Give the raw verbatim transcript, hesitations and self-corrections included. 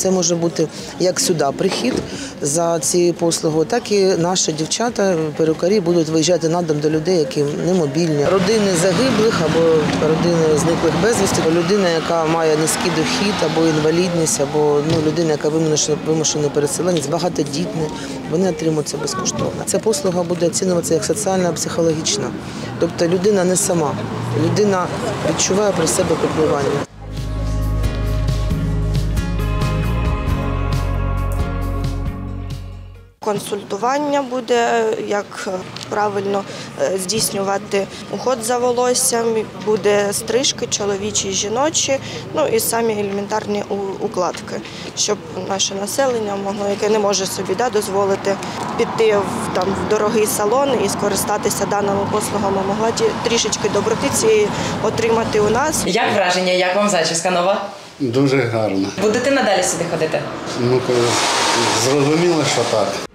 Це може бути як сюди прихід за цією послугою, так і наші дівчата, перукарі будуть виїжджати на дом до людей, які немобільні. Родини загиблих або родини зниклих безвісти, людина, яка має низький дохід або інвалідність, або ну, людина, яка вимушена переселенець, багатодітна, вони отримують це безкоштовно. Ця послуга буде оцінюватися як соціальна, психологічна. Тобто людина не сама, людина відчуває при себе піклування. Консультування буде, як правильно здійснювати уход за волоссям, буде стрижки чоловічі, жіночі, ну і самі елементарні укладки, щоб наше населення могло, яке не може собі да, дозволити піти в, там, в дорогий салон і скористатися даними послугами, могла трішечки доброти цієї отримати у нас. Як враження, як вам зачіска нова? Дуже гарно. Будете надалі сюди ходити? Ну, зрозуміло, що так.